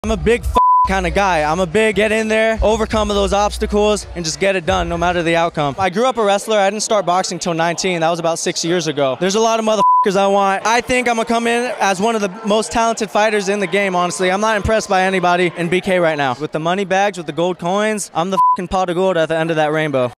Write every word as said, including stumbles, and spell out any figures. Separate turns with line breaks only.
I'm a big f kind of guy. I'm a big get in there, overcome those obstacles, and just get it done no matter the outcome. I grew up a wrestler. I didn't start boxing till nineteen. That was about six years ago. There's a lot of motherfuckers I want. I think I'm gonna come in as one of the most talented fighters in the game, honestly. I'm not impressed by anybody in B K right now. With the money bags, with the gold coins, I'm the f***ing pot of gold at the end of that rainbow.